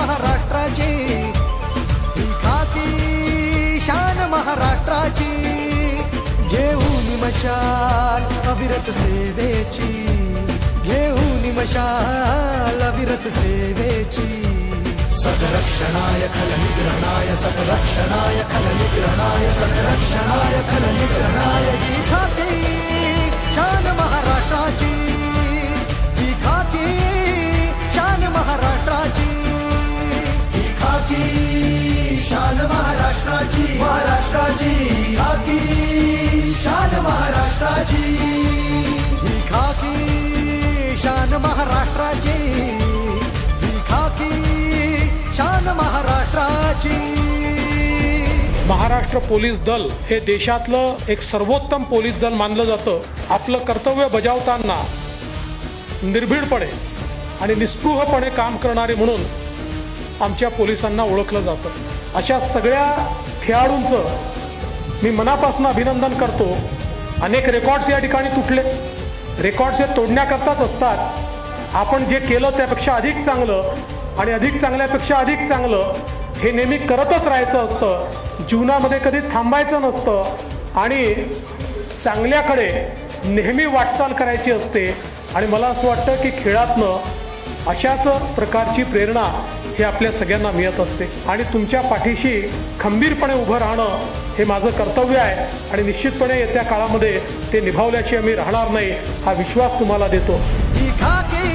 महाराष्ट्राची, ही खाकी शान महाराष्ट्राची, घेऊन मशाल अविरत सेवेची, घेऊन मशाल अविरत सेवेची। सदरक्षणाय खलनिग्रहणाय, सदरक्षणाय खलनिग्रहणाय, सदरक्षणाय खलनिग्रहणाय, ही खाकी शान महाराष्ट्राची, ही खाकी शान महाराष्ट्राची, ही खाकी शान महाराष्ट्राची, महाराष्ट्राची खाकी शान महाराष्ट्राची, ही खाकी शान महाराष्ट्राची, ही खाकी शान महाराष्ट्राची। महाराष्ट्र पोलीस दल हे देशातलं एक सर्वोत्तम पोलीस दल मानलं जातं। आपलं कर्तव्य बजावताना निर्भीडपणे आणि निस्पृहपणे काम करणारे म्हणून आमच्या पोलिसांना ओळखलं जातं। अशा सगळ्या खेळाडूंचं मी मनापासून अभिनंदन करतो। अनेक रेकॉर्ड्स या ठिकाणी तुटले, रेकॉर्ड्स हे तोडण्याकरताच असतात। आपण जे केलं त्यापेक्षा अधिक चांगलं आणि अधिक चांगल्यापेक्षा अधिक चांगलं हे नेहमी करतच राहायचं असतं। जीवनामध्ये कधी थांबायचं नसतं आणि चांगल्याकडे नेहमी वाटचाल करायची असते। आणि मला असं वाटतं की खेळातनं अशाच प्रकारची प्रेरणा हे आपल्या सगळ्यांना मिळत असते आणि तुमच्या पाठीशी खंबीरपणे उभं राहणं हे माझं कर्तव्य आहे आणि निश्चितपणे येत्या काळामध्ये ते निभावल्याशिवाय मी राहणार नाही हा विश्वास तुम्हाला देतो। ही खाकी